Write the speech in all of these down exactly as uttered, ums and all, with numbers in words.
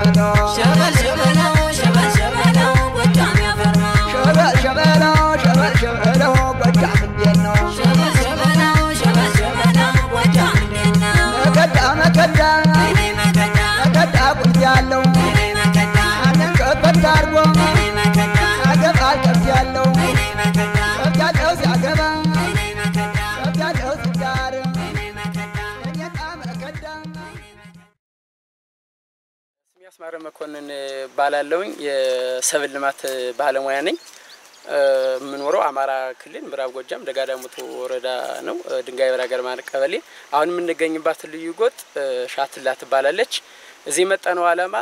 አስማረ መኮንን ባላለውኝ የሰብል ልማት ባለሙያ ነኝ ምንወረው አማራ ክልል ምዕራብ ጎጃም ደጋዳሞት ወረዳ ነው ድንጋይ በራገር ማለት ቀበሌ አሁን ምን እንገኝባት ልዩ ጎጥ ሻትላ ትባላለች እዚህ መጣነው አላማ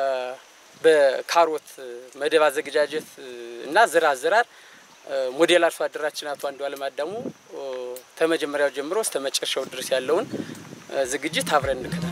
በካሮት መደብ አዘገጃጀት እና ዝራ ዝራር ሞዴል አርሶ አደራችን አቶ አንዱ አለም አዳሙ ተመጀመሪያው ጀምሮ እስከ መጨረሻው ድረስ ያለውን ዝግጅት አብረን እንከታተል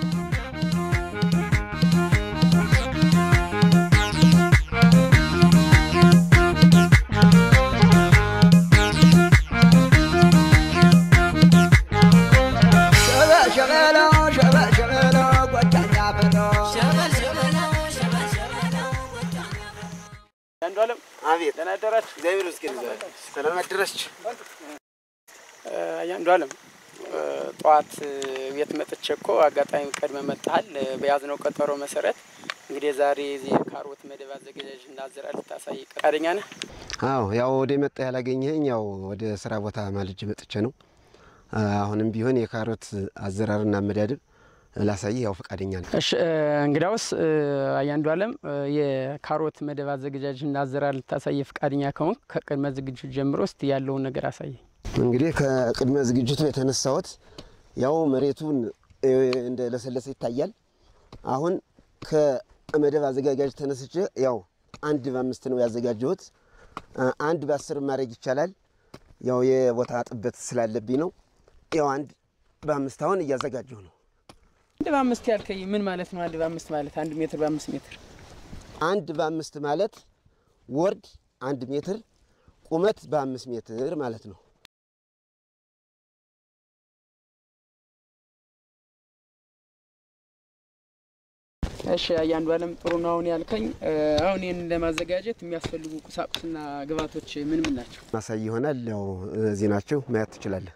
አንዱ አለም አቤት ደህና አደራችሁ እግዚአብሔር ይመስገን ሰላም አደረስች አንዱ አለም ጧት ቤት መጥቼኮ አጋጣሚ ቀድመ መጣል በያዝነው ቀጠሮ መሰረት እንግዲህ ዛሬ እዚህ ካሮት መደብ አዘገጃጀትና አዘራር ታሳይ ቀዳኛ ነህ አዎ ያው ወደ መጣ ያላገኘኝ ያው ወደ ስራ ቦታ ማልጅ መጥቼ ነው አሁንም ቢሆን የካሮት አዘራርና መዳድብ ላሳይ ያው ፈቃደኛ ነኝ እሺ እንግዳውስ አንዱ አለም የካሮት መደብ አዘገጃጀትና አዘራር ታሳይ ፈቃደኛ ከሆንክ ከቅድመ ዝግጅት ጀምሮ እስቲ ያለውን ነገር አሳይ እንግዲህ ከቅድመ ዝግጅቱ የተነሳውት ያው መሬቱን እንደ ለሰለሰ ይታያል አሁን ከመደብ አዘጋጋጅ ተነስቼ ያው አንድ በአምስት ነው ያዘጋጀሁት አንድ በአስር ማድረግ ይቻላል ያው የቦታ ጥበት ስላለብኝ ነው ያው አንድ በአምስት አሁን እያዘጋጀሁ ነው አንድ በአምስት ያልከኝ ምን ማለት ነው አንድ በአምስት ማለት አንድ ሜትር በአምስት ሜትር አንድ በአምስት ማለት ወርድ አንድ ሜትር ቁመት በአምስት ሜትር ማለት ነው እሺ አንዱ አለም ጥሩ ነው አሁን ያልከኝ አሁን ይሄን ለማዘጋጀት የሚያስፈልጉ ቁሳቁስና ግብአቶች ምን ምን ናቸው ማሳይ ይሆናል ያው እዚህ ናቸው ማየት ትችላለህ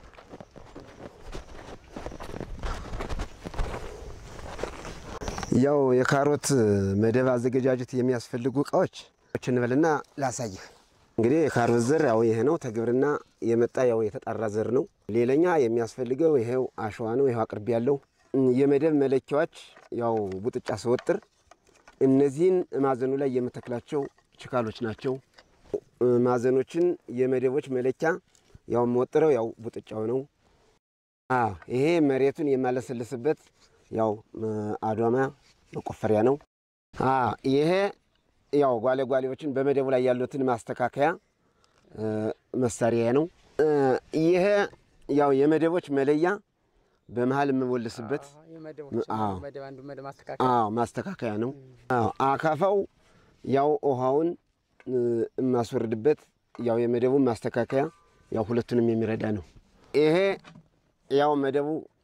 ያው የካሮት መደብ አዘገጃጀት የሚያስፈልጉ እቃዎች እንበልና ላሳይህ እንግዲህ የካሮት ዘር ያው ይሄ ነው ተግብርና የመጣ ያው የተጣራ ዘር ነው ሌላኛ የሚያስፈልገው ይሄው አሸዋ ነው ይሄው አቅርብ ያለው የመደብ መለኪያዎች ያው ቡጥጫ ሰወጥር እነዚህን ማዘኑ ላይ የምተክላቸው ችካሎች ናቸው ማዘኖችን የመደቦች መለኪያ ያው መወጥረው ያው ቡጥጫው ነው አ ይሄ መሬቱን የማለሰለስበት ያው አዷማ መቆፈሪያ ነው አ ይሄ ያው ጓለ ጓሌዎችን በመደቡ ላይ ያሉትን ማስተካከያ መሳሪያ ነው ይሄ ያው የመደቦች መለያ በመሃል የምወልስበት አዎ መደብ አንዱ መደብ ማስተካከያ አዎ ማስተካከያ ነው አዎ አካፋው ያው ውሃውን ማስወርድበት ያው የመደቡን ማስተካከያ ያው ሁለቱንም የሚረዳ ነው ይሄ ያው መደቡ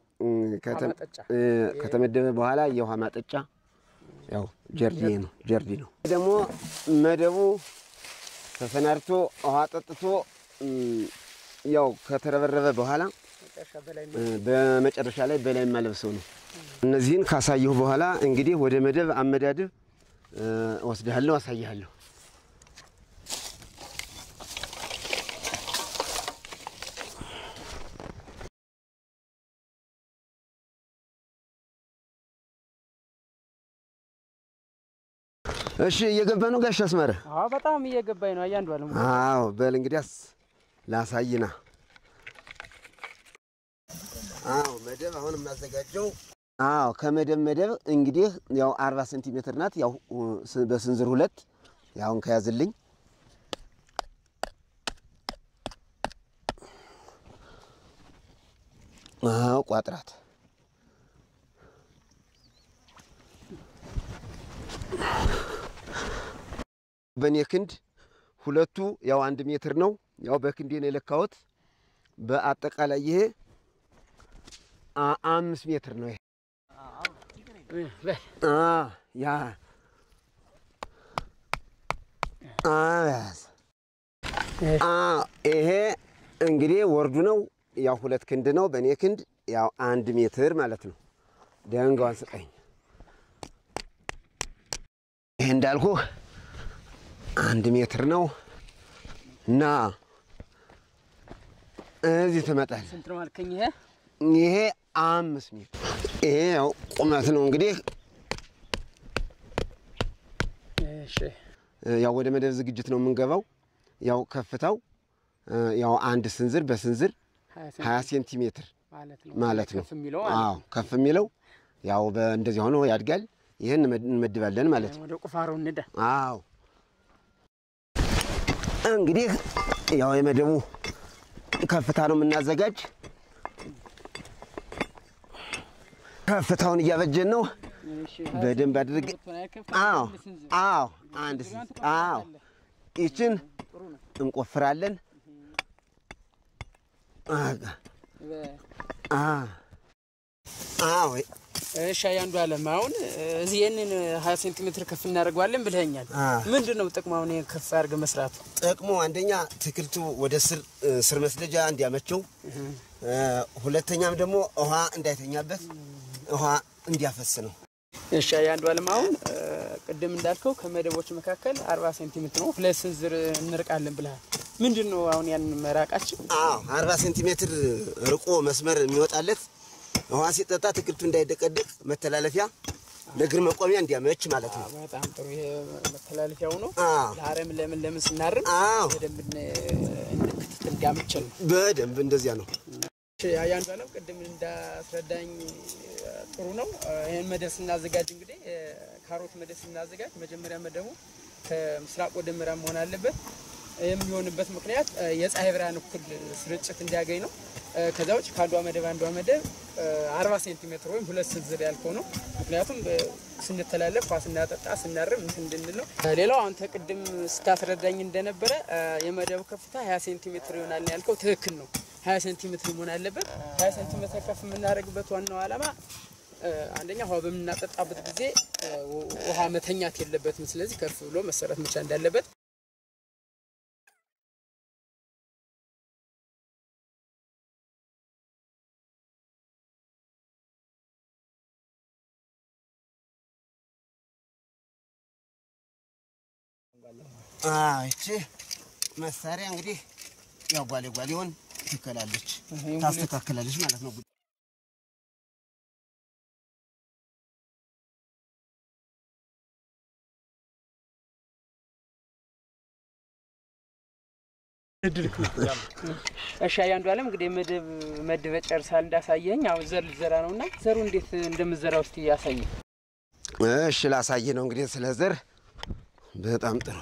ከተመደበ በኋላ የውሃ ማጠጫ ያው ጀርዲ ነው ጀርዲ ነው ደግሞ መደቡ ተሰናርቶ ውሃ ጠጥቶ ያው ከተረበረበ በኋላ በመጨረሻ ላይ በላይ ማለብሰው ነው እነዚህን ካሳየሁ በኋላ እንግዲህ ወደ መደብ አመዳድብ ወስደሃለሁ አሳይሃለሁ እሺ እየገባ ነው ጋሽ አስማረ አዎ በጣም እየገባኝ ነው አንዱ አለም አዎ በል እንግዲያስ ላሳይና አዎ መደብ አሁን ማዘጋጀው አዎ ከመደብ መደብ እንግዲህ ያው አርባ ሴንቲሜትር ናት ያው በስንዝር ሁለት ያውን ከያዝልኝ አዎ ቋጥራት በኔ ክንድ ሁለቱ ያው አንድ ሜትር ነው ያው በክንዴ ነው ለካውት በአጠቃላይ ይሄ አምስት ሜትር ነው ይሄ አ ያ አያስ አ ይሄ እንግዲህ ወርዱ ነው ያው ሁለት ክንድ ነው በኔ ክንድ ያው አንድ ሜትር ማለት ነው ደንጋውን ስጠኝ ይሄ እንዳልኩ አንድ ሜትር ነው እና እዚህ ተመጣጣኝ ስንት ነው አልከኝ ይሄ ይሄ አምስት ሜትር ይሄ ያው ቁመት ነው እንግዲህ እሺ ያው ወደ መደብ ዝግጅት ነው የምንገባው ያው ከፍታው ያው አንድ ስንዝር በስንዝር ሃያ ሴንቲሜትር ማለት ነው ማለት ነው አዎ ከፍ የሚለው ያው በእንደዚህ ሆኖ ያድጋል ይሄን እንመድባለን ማለት ነው ወደ ቁፋሮ እንደ አዎ እንግዲህ ያው የመደቡ ከፍታ ነው የምናዘጋጅ ከፍታውን እያበጀን ነው በደንብ አድርግ አዎ አዎ አንድ አዎ ይችን እንቆፍራለን አጋ አ አዎ እሺ ያንዱ አለም አሁን እዚህ የነን ሃያ ሴንቲሜትር ከፍ እናደርጋለን ብለኛል ምንድነው ጥቅማው ነው ከፍ አድርገ መስራቱ ጥቅሙ አንደኛ ትክልቱ ወደ ስር ስር መስደጃ እንዲያመቸው ሁለተኛም ደግሞ ውሃ እንዳይተኛበት ውሃ እንዲያፈስ ነው እሺ ያንዱ አለም አሁን ቅድም እንዳልከው ከመደቦች መካከል አርባ ሴንቲሜትር ነው ሁለት ስንዝር እንርቃለን ብለሃል ምንድነው አሁን ያን መራቃችን አዎ አርባ ሴንቲሜትር ርቆ መስመር የሚወጣለት ውሃ ሲጠጣ ትክልቱ እንዳይደቀደቅ መተላለፊያ ለግር መቆሚያ እንዲያመች ማለት ነው በጣም ጥሩ ይሄ መተላለፊያው ነው ለአረም ለምን ለምን ስናርም በደንብ እንድክት እንዲያመች ነው በደንብ እንደዚያ ነው እሺ ያንዱ አለም ቅድም እንዳስረዳኝ ጥሩ ነው ይሄን መደብ ስናዘጋጅ እንግዲህ ካሮት መደብ ስናዘጋጅ መጀመሪያ መደቡ ከምስራቅ ወደ ምዕራብ መሆን አለበት የሚሆንበት ምክንያት የፀሐይ ብርሃን እኩል ስርጭት እንዲያገኝ ነው ከዛው ካንዷ መደብ አንዷ መደብ አርባ ሴንቲሜትር ወይም ሁለት ስንዝር ያልከው ነው ምክንያቱም ስንተላለፍ ኳስና ጠጣ ስናርም እንድንል ነው ሌላው አንተ ቅድም ስታስረዳኝ እንደነበረ የመደቡ ከፍታ ሃያ ሴንቲሜትር ይሆናል ያልከው ትክክል ነው ሃያ ሴንቲሜትር መሆን አለበት ሃያ ሴንቲሜትር ከፍ የምናደርግበት ዋናው ዓላማ አንደኛ ውሃ በመናጠጣበት ጊዜ ውሃ መተኛት የለበትም ስለዚህ ከፍ ብሎ መሰረት መቻል እንዳለበት አዎ እቺ መሳሪያ እንግዲህ ያው ጓሌ ጓሌውን ትከላለች ታስተካክላለች ማለት ነው ድልክ እሺ ያንዱ አለም እንግዲህ መደብ መደብ ጨርሳል እንዳሳየኝ አሁን ዘር ዘራ ነውና ዘሩ እንዴት እንደምዘራው እስቲ ያሳየኝ እሺ ላሳየ ነው እንግዲህ ስለ ዘር በጣም ጥሩ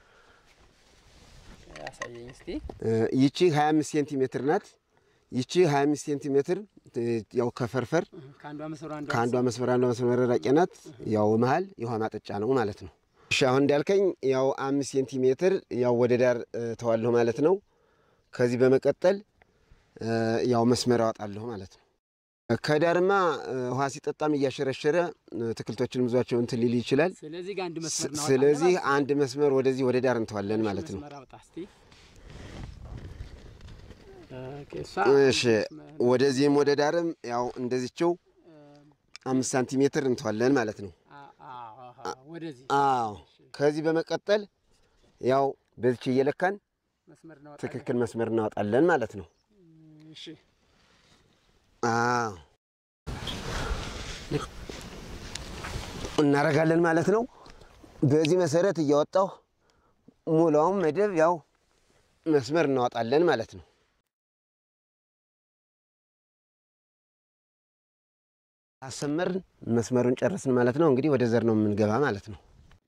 ያሳየኝ እስቲ ይቺ ሃያ አምስት ሴንቲሜትር ናት ይቺ ሃያ አምስት ሴንቲሜትር ያው ከፈርፈር ካንዷ መስመር አንዷ ካንዷ መስመር አንዷ መስመር ራቄናት ያው መሃል የውሃ ማጠጫ ነው ማለት ነው እሺ አሁን እንዳልከኝ ያው አምስት ሴንቲሜትር ያው ወደ ዳር ተዋለሁ ማለት ነው ከዚህ በመቀጠል ያው መስመር አወጣለሁ ማለት ነው ከዳርማ ውሃ ሲጠጣም እያሸረሸረ ትክልቶችን ምዟቸው እንትን ሊል ይችላል ስለዚህ ጋር አንድ መስመር ነው ስለዚህ አንድ መስመር ወደዚህ ወደ ዳር እንተዋለን ማለት ነው እሺ ወደዚህም ወደ ዳርም ያው እንደዚህው አምስት ሳንቲሜትር እንተዋለን ማለት ነው ወደዚህ አዎ ከዚህ በመቀጠል ያው በዚህ እየለካን መስመር ነው ትክክል መስመር እናወጣለን ማለት ነው እሺ አዎ እናረጋለን ማለት ነው በዚህ መሰረት እያወጣው ሙሉውን መደብ ያው መስመር እናወጣለን ማለት ነው አሰመርን መስመሩን ጨርስን ማለት ነው እንግዲህ ወደ ዘር ነው የምንገባ ማለት ነው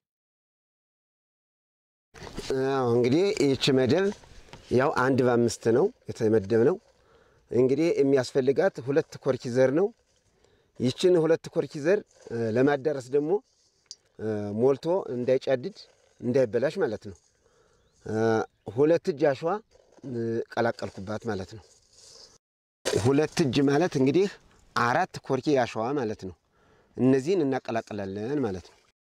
አዎ እንግዲህ እቺ መደብ ያው አንድ በአምስት ነው የተመደበ ነው እንግዲህ የሚያስፈልጋት ሁለት ኮርኪ ዘር ነው ይችን ሁለት ኮርኪ ዘር ለማዳረስ ደግሞ ሞልቶ እንዳይጫድድ እንዳይበላሽ ማለት ነው ሁለት እጅ አሸዋ ቀላቀልኩባት ማለት ነው ሁለት እጅ ማለት እንግዲህ አራት ኮርኪ አሸዋ ማለት ነው እነዚህን እናቀላቅላለን ማለት ነው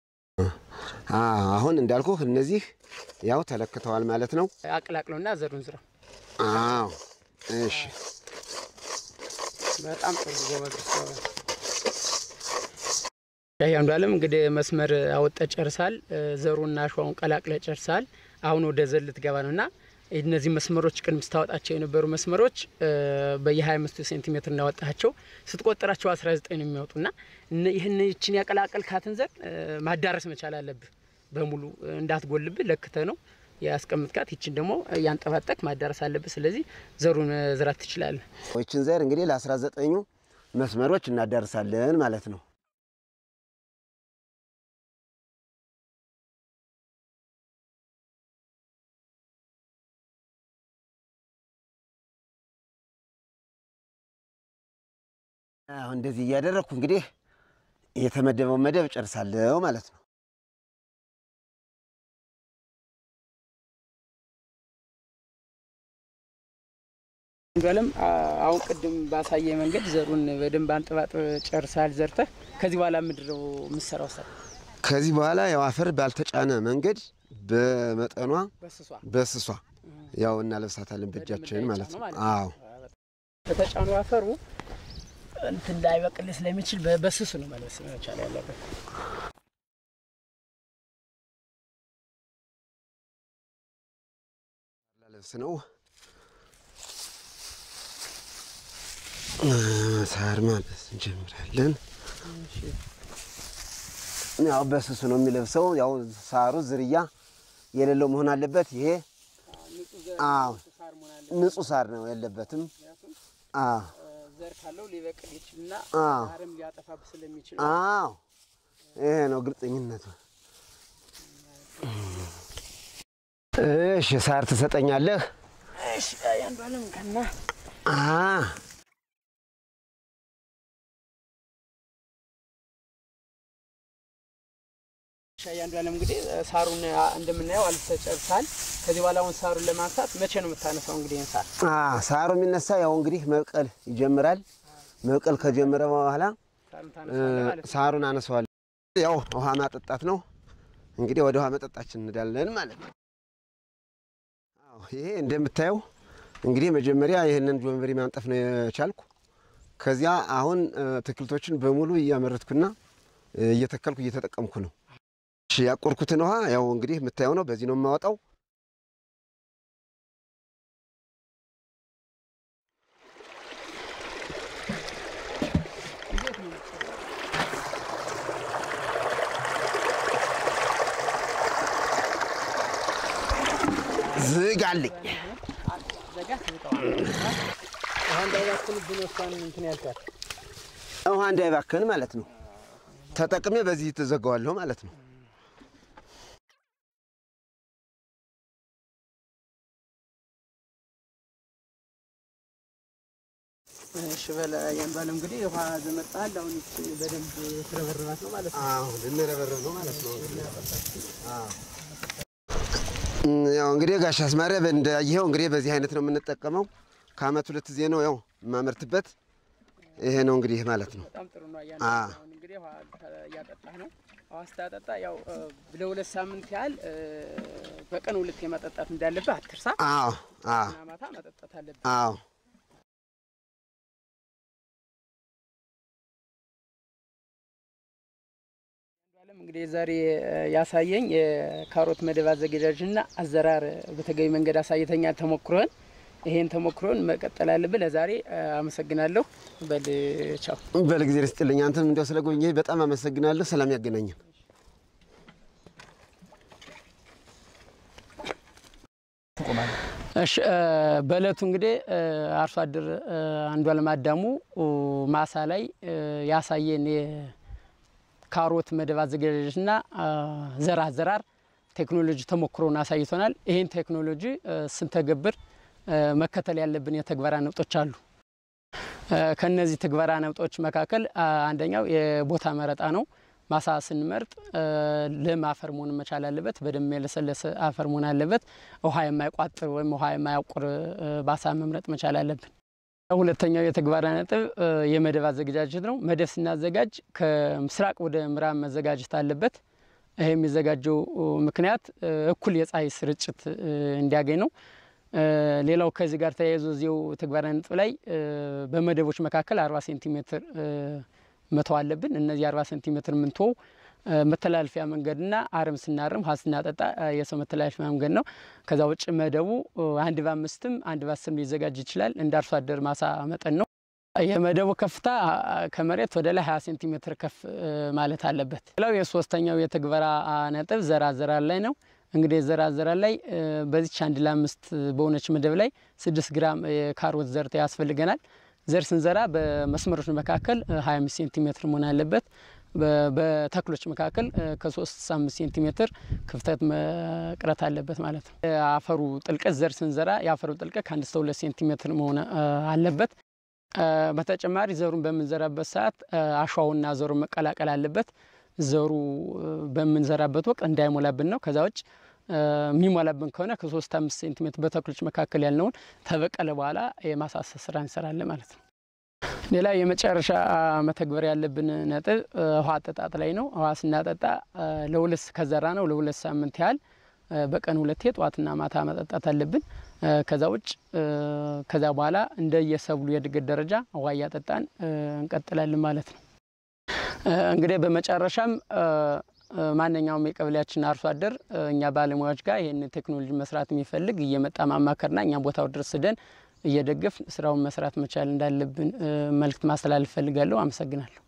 አሁን እንዳልኩ እነዚህ ያው ተለክተዋል ማለት ነው አቅላቅለውና ዘሩን ዝራው አዎ እሺ በጣም ጥሩ ጎበዝ ነው ያያንዱ ዓለም እንግዲህ መስመር አወጣ ጨርሳል ዘሩና አሽዋውን ቀላቅለ ጨርሳል አሁን ወደ ዘልት ገባ ነውና እነዚህ መስመሮች ቅድም ስታወጣቸው የነበሩ መስመሮች በየ25 ሴንቲሜትር እናወጣቸው ስትቆጥራቸው አስራ ዘጠኝ ነው የሚያወጡና ይሄን እቺን ያቀላቀልካትን ዘር ማዳረስ መቻል አለብህ በሙሉ እንዳትጎልብ ለክተ ነው ያስቀምጥካት እቺን ደግሞ ያንጠፋጠቅ ማዳረስ አለብህ ስለዚህ ዘሩን ዝራት ትችላለህ እቺን ዘር እንግዲህ ለ19ኙ መስመሮች እናዳርሳለን ማለት ነው አሁን እንደዚህ ያደረኩ እንግዲህ የተመደበው መደብ ጨርሳለሁ ማለት ነው እንግዲህ አሁን ቅድም ባሳየ መንገድ ዘሩን በደንብ አንጠባጥ ጨርሳል ዘርተህ ከዚህ በኋላ ምድረው ምሰራው ሰራ ከዚህ በኋላ ያው አፈር ባልተጫነ መንገድ በመጠኗ በስሷ በስሷ ያው እናለብሳታለን በእጃችን ማለት ነው አዎ በተጫኑ አፈሩ እንትን ላይ በቅል ስለሚችል በስሱ ነው ማለት ነው መቻል ያለበት ለብስ ነው ሳር ማለት እንጀምራለን እሺ ያው በስሱ ነው የሚለብሰው ያው ሳሩ ዝርያ የሌለው መሆን አለበት ይሄ አዎ ንጹህ ሳር ነው ያለበትም አዎ ዘር ካለው ሊበቅል ይችላልና አረም ሊያጠፋብ ስለሚችል አዎ ይሄ ነው ግልጽኝነቱ እሺ ሳር ተሰጠኛለህ እሺ ያንዱ ዓለም ከና አ ያንዱ ዓለም እንግዲህ ሳሩን እንደምናየው አልተጨርሳል ከዚህ በኋላ አሁን ሳሩን ለማንሳት መቼ ነው የምታነሳው እንግዲህ እንሳር አ ሳሩ የሚነሳ ያው እንግዲህ መብቀል ይጀምራል መብቀል ከጀመረ በኋላ ሳሩን አነሳዋል ያው ውሃ ማጠጣት ነው እንግዲህ ወደ ውሃ መጠጣችን እንዳለን ማለት ነው አዎ ይሄ እንደምታየው እንግዲህ መጀመሪያ ይሄንን ጆንበሪ ማንጠፍ ነው የቻልኩ ከዚያ አሁን ተክልቶችን በሙሉ ያመረትኩና እየተከልኩ እየተጠቀምኩ ነው እሺ ያቆርኩትን ውሃ ያው እንግዲህ የምታየው ነው በዚህ ነው የማወጣው ዝጋልኝ ዘጋ ተውጣው ውሃ እንዳይባክን ብኖስታን እንትን ያልካት ውሃ እንዳይባክን ማለት ነው ተጠቅሜ በዚህ ተዘጋዋለሁ ማለት ነው እሺ በላ ያንባለም እንግዲህ ውሃ ዘመጣል አሁን እቺ በደንብ ተረበረባት ነው ማለት ነው አዎ ለነረበረብ ነው ማለት ነው አዎ ያው እንግዲህ ጋሽ አስማረ በእንዳየው እንግዲህ በዚህ አይነት ነው የምንጠቀመው ከአመት ሁለት ጊዜ ነው ያው ማመርትበት ይሄ ነው እንግዲህ ማለት ነው በጣም ጥሩ ነው ያያለው አሁን እንግዲህ ውሃ ያጠጣህ ነው አስታጣጣ ያው ለሁለት ሳምንት ያህል በቀን ሁለት የማጠጣት እንዳለበት አትርሳ አዎ አዎ ማታ ማጠጣት አለበት አዎ እንግዲህ ዛሬ ያሳየኝ የካሮት መደብ አዘገጃጀትና አዘራር በተገቢ መንገድ አሳይተኛ ተሞክሮን ይሄን ተሞክሮን መቀጠል አለበት ለዛሬ አመሰግናለሁ በል ቻው በል ጊዜ ይስጥልኝ አንተም እንደው ስለጎብኘህ በጣም አመሰግናለሁ ሰላም ያገናኘን እሺ በለቱ እንግዲህ አርሶ አደር አንዱ አለማዳሙ ማሳ ላይ ያሳየን ካሮት መደብ አዘገጃጀትና ዘራ ዘራር ቴክኖሎጂ ተሞክሮን አሳይቶናል ይሄን ቴክኖሎጂ ስንተገብር መከተል ያለብን የተግባራ ነጥቦች አሉ ከነዚህ ተግባራ ነጥቦች መካከል አንደኛው የቦታ መረጣ ነው ማሳ ስንመርጥ ለም አፈር መሆን መቻል አለበት በደም የለሰለሰ አፈር መሆን አለበት ውሃ የማይቋጥር ወይም ውሃ የማያቆር ባሳ መምረጥ መቻል አለብን ሁለተኛው የተግባራ ነጥብ የመደብ አዘገጃጀት ነው መደብ ስናዘጋጅ ከምስራቅ ወደ ምዕራብ መዘጋጀት አለበት ይሄ የሚዘጋጀው ምክንያት እኩል የፀሐይ ስርጭት እንዲያገኝ ነው። ሌላው ከዚህ ጋር ተያይዞ እዚው ተግባራዊ ነጥብ ላይ በመደቦች መካከል አርባ ሴንቲሜትር መተው አለብን። እነዚህ አርባ ሴንቲሜትር ምንተው መተላለፊያ መንገድና አረም ስናርም ሀስናጠጣ የሰው መተላለፊያ መንገድ ነው። ከዛ ውጭ መደቡ አንድ በአምስትም አንድ በአስርም ሊዘጋጅ ይችላል እንደ አርሶ አደር ማሳ መጠን ነው። የመደቡ ከፍታ ከመሬት ወደ ላይ ሃያ ሴንቲሜትር ከፍ ማለት አለበት። ሌላው የሶስተኛው የተግባራ ነጥብ ዘራ ዘራ ላይ ነው። እንግዲህ ዘራ ዘራ ላይ በዚች አንድ ለአምስት በሆነች መደብ ላይ ስድስት ግራም የካሮት ዘር ያስፈልገናል። ዘር ስንዘራ በመስመሮች መካከል ሃያ አምስት ሴንቲሜትር መሆን አለበት። በተክሎች መካከል ከ3 እስከ አምስት ሴንቲሜትር ክፍተት መቅረት አለበት ማለት ነው። አፈሩ ጥልቀት ዘር ስንዘራ የአፈሩ ጥልቀት ከአንድ እስከ ሁለት ሴንቲሜትር መሆን አለበት። በተጨማሪ ዘሩን በመንዘራበት ሰዓት አሻውና ዘሩ መቀላቀል አለበት። ዘሩ በመንዘራበት ወቅት እንዳይሞላብን ነው። ከዛው እጭ የሚሞላብን ከሆነ ከ3 እስከ አምስት ሴንቲሜትር በተክሎች መካከል ያለውን ተበቀለ በኋላ የማሳሰስ ስራ እንሰራለን ማለት ነው። ሌላ የመጨረሻ መተግበር ያለብን ነጥብ ውሃ አጠጣጥ ላይ ነው። ውሃ ስናጠጣ ለሁለት ከዘራ ነው ለሁለት ሳምንት ያህል በቀን ሁለቴ ጧትና ማታ መጠጣት አለብን። ከዛ ውጭ ከዛ በኋላ እንደ የሰብሉ የድገት ደረጃ ውሃ ያጠጣን እንቀጥላለን ማለት ነው። እንግዲህ በመጨረሻም ማንኛውም የቀበሌያችን አርሶ አደር እኛ ባለሙያዎች ጋር ይሄን ቴክኖሎጂ መስራት የሚፈልግ እየመጣ ማማከርና እኛ ቦታው ድረስ ደን እየደገፍ ስራውን መስራት መቻል እንዳለብን መልእክት ማስተላለፍ ፈልጋለሁ። አመሰግናለሁ።